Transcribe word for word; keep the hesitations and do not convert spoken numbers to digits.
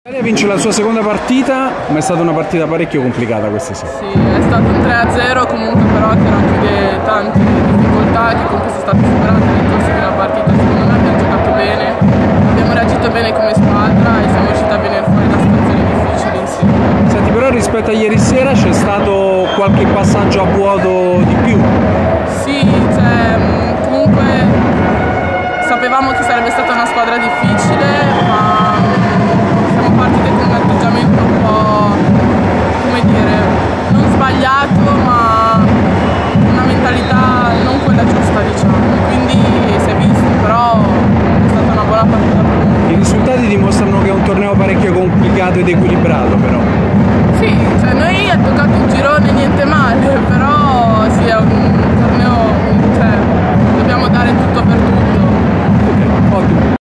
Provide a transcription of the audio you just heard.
L'Italia vince la sua seconda partita, ma è stata una partita parecchio complicata questa sera. Sì, è stato un tre a zero, comunque però c'erano anche tante difficoltà che comunque sono state superate nel corso della partita. Secondo me abbiamo giocato bene, abbiamo reagito bene come squadra e siamo riusciti a venire fuori da situazioni difficili insieme. Senti, però rispetto a ieri sera c'è stato qualche passaggio a vuoto di più? Sì, cioè, comunque sapevamo che sarebbe stata una squadra difficile, ma siamo partite con un atteggiamento un po', come dire, non sbagliato, ma una mentalità non quella giusta, diciamo. Quindi si è visto, però è stata una buona partita per noi. I risultati dimostrano che è un torneo parecchio complicato ed equilibrato, però. Sì, cioè noi abbiamo giocato un girone niente male, però sì, è un torneo, cioè, dobbiamo dare tutto per tutto. Ok, ottimo.